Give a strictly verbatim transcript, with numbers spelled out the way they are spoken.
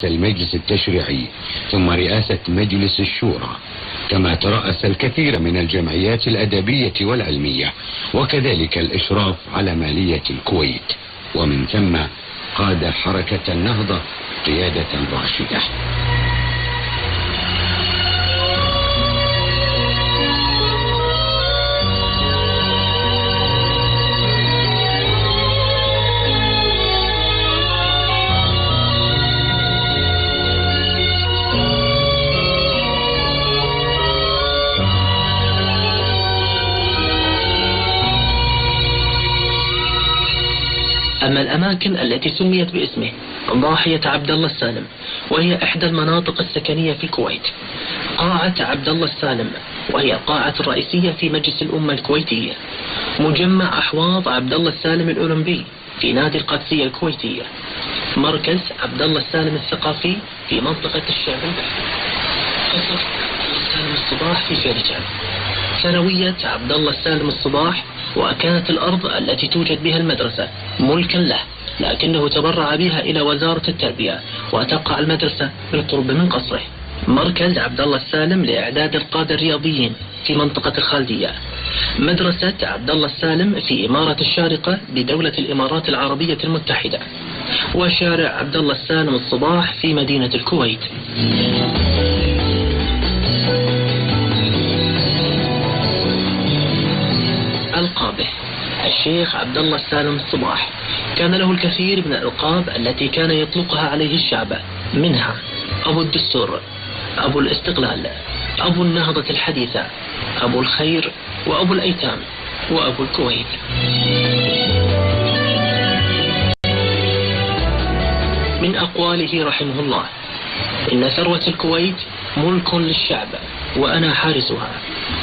المجلس التشريعي ثم رئاسة مجلس الشورى، كما ترأس الكثير من الجمعيات الأدبية والعلمية، وكذلك الإشراف على مالية الكويت، ومن ثم قاد حركة النهضة قيادة راشدة. أما الأماكن التي سميت باسمه ضاحية عبد الله السالم، وهي إحدى المناطق السكنية في الكويت. قاعة عبد الله السالم، وهي القاعة الرئيسية في مجلس الأمة الكويتية. مجمع أحواض عبد الله السالم الأولمبي في نادي القادسية الكويتية. مركز عبد الله السالم الثقافي في منطقة الشعب البحري. قصر عبد الله السالم الصباح في جرجان. ثانوية عبد الله السالم الصباح، وكانت الأرض التي توجد بها المدرسة ملكا له، لكنه تبرع بها إلى وزارة التربية، وتقع المدرسة بالقرب من قصره. مركز عبد الله السالم لإعداد القادة الرياضيين في منطقة الخالدية. مدرسة عبد الله السالم في إمارة الشارقة بدولة الإمارات العربية المتحدة. وشارع عبد الله السالم الصباح في مدينة الكويت. ألقابه: الشيخ عبد الله السالم الصباح كان له الكثير من الألقاب التي كان يطلقها عليه الشعب، منها أبو الدستور، أبو الاستقلال، أبو النهضة الحديثة، أبو الخير، وأبو الأيتام، وأبو الكويت. من أقواله رحمه الله: إن ثروة الكويت ملك للشعب وأنا حارسها،